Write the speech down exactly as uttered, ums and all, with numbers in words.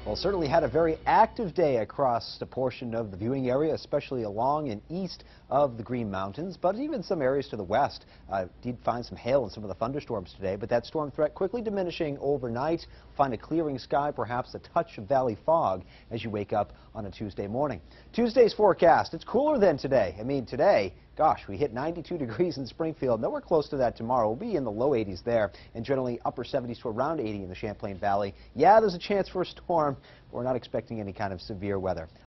Well, certainly had a very active day across a portion of the viewing area, especially along and east of the Green Mountains, but even some areas to the west. Uh, did find some hail in some of the thunderstorms today, but that storm threat quickly diminishing overnight. Find a clearing sky, perhaps a touch of valley fog as you wake up on a Tuesday morning. Tuesday's forecast, it's cooler than today. I mean, today, gosh, we hit ninety-two degrees in Springfield. Nowhere close to that tomorrow. We'll be in the low eighties there, and generally upper seventies to around eighty in the Champlain Valley. Yeah, there's a chance for a storm. We're not expecting any kind of severe weather.